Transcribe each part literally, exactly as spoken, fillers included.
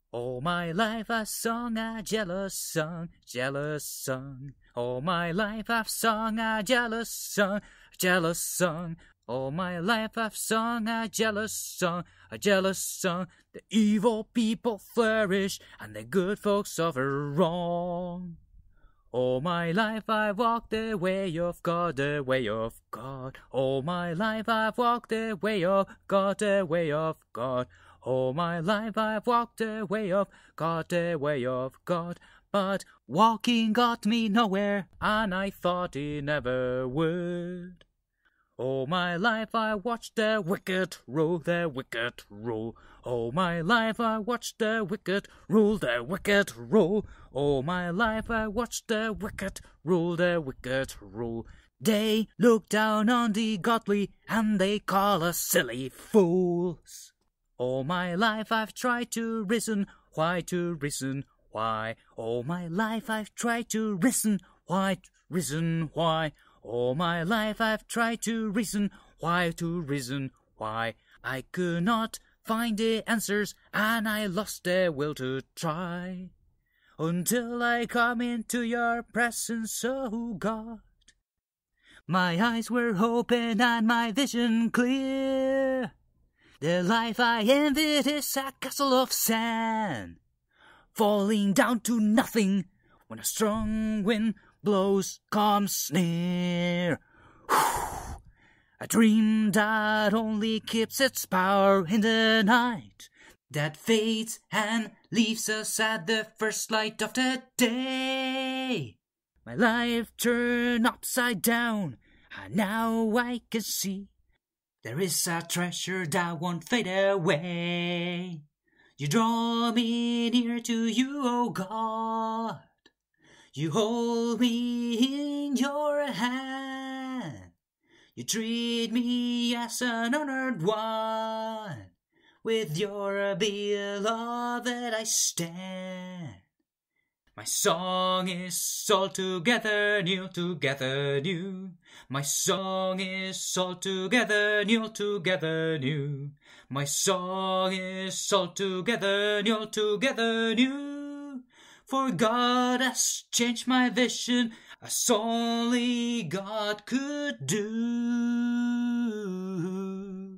All my life I've sung a jealous song, jealous song. All my life I've sung a jealous song, jealous song. All my life I've sung a jealous song, a jealous song. The evil people flourish and the good folks suffer wrong. All my life I've walked the way of God, the way of God. All my life I've walked the way of God, the way of God. All my life I've walked the way of God, the way of God. But walking got me nowhere, and I thought it never would. All my life I watched the wicked rule, the wicked rule. All my life I watched the wicked rule, the wicked rule. All my life I watched the wicked rule, the wicked rule. They look down on the godly, and they call us silly fools. All my life I've tried to reason, why to reason, why? All my life I've tried to reason, why, reason, why? All my life I've tried to reason, why to reason, why? I could not find the answers, and I lost the will to try. Until I come into your presence, oh God. My eyes were open and my vision clear. The life I envied is a castle of sand, falling down to nothing when a strong wind blows comes near. A dream that only keeps its power in the night, that fades and leaves us at the first light of the day. My life turned upside down, and now I can see there is a treasure that won't fade away. You draw me near to you, oh God. You hold me in your hand. You treat me as an honored one. With your beloved I stand. My song is altogether new, together new. My song is altogether new, together new. My song is altogether new, together new. For God has changed my vision as only God could do.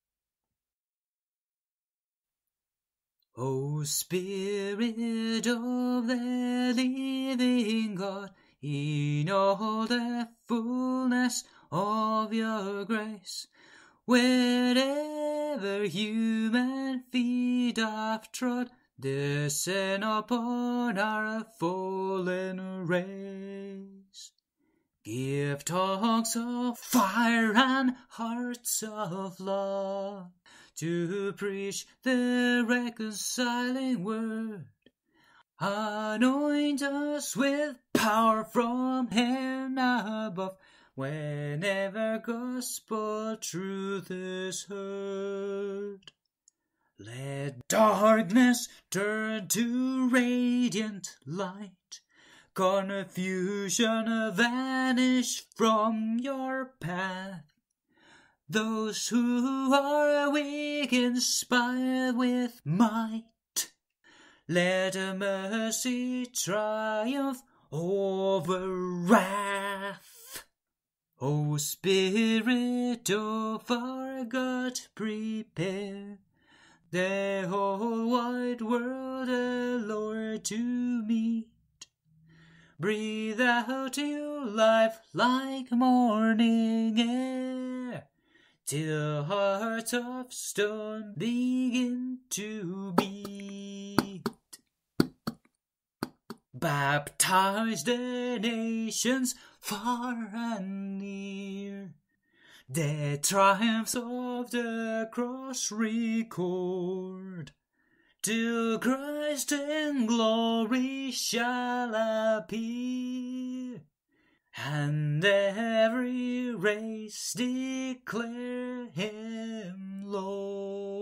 O Spirit of the living God, in all the fullness of your grace, wherever human feet have trod, descend upon our fallen race. Give tongues of fire and hearts of love to preach the reconciling word. Anoint us with power from heaven above, whenever gospel truth is heard. Let darkness turn to radiant light, confusion vanish from your path. Those who are weak inspire with might. Let mercy triumph over wrath. O Spirit of our God, prepare the whole wide world, the Lord, to meet. Breathe out your life like morning air, till hearts of stone begin to beat. Baptize the nations far and near, the triumphs of the cross record, till Christ in glory shall appear, and every race declare him Lord.